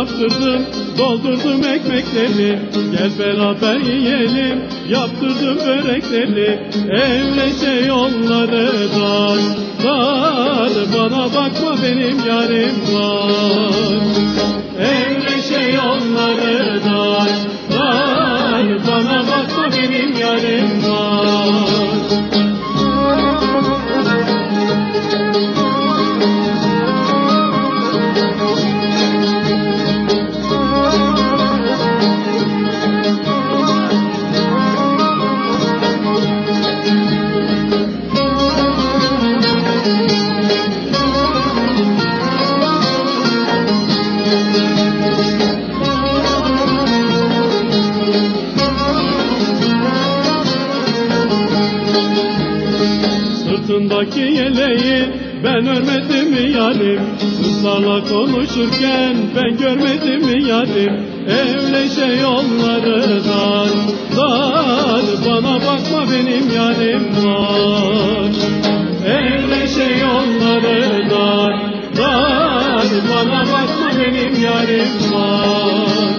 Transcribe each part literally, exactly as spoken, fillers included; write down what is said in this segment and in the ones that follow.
yaptırdım, doldurdum ekmekleri. Gel beraber yiyelim, yaptırdım börekleri. Evleşe yolları dar, dar, bana bakma benim yarim var. Evleşe yolları dar, dar, bana bakma benim yarim var. Sırtındaki yeleği ben örmedim mi yarim? Kızlarla konuşurken ben görmedim mi yarim? Evleşe yolları dar, dar, bana bakma benim yarim var. Evleşe yolları dar, dar, bana bakma benim yarim var.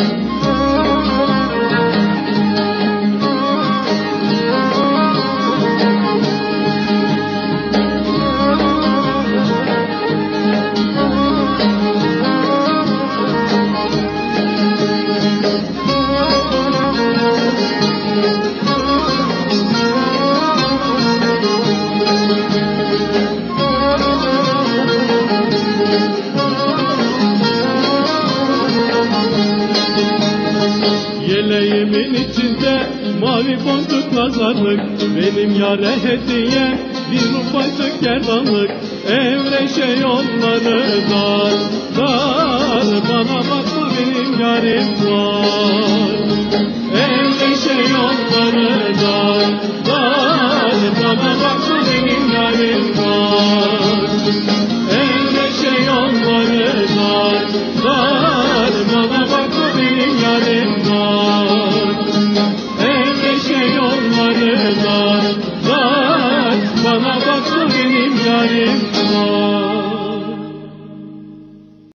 Yeleğimin içinde mavi boncuk nazarlık, benim yâre hediye bir ufacık gerdanlık. Evleşe yolları dar, dar, bana bakma benim yarim var. Evleşe yolları dar, dar, bana bakma benim yarim var. Evleşe yolları dar, dar, bana bakma benim yarim var. Evleşe yolları dar, dar, bana bakma benim yarim.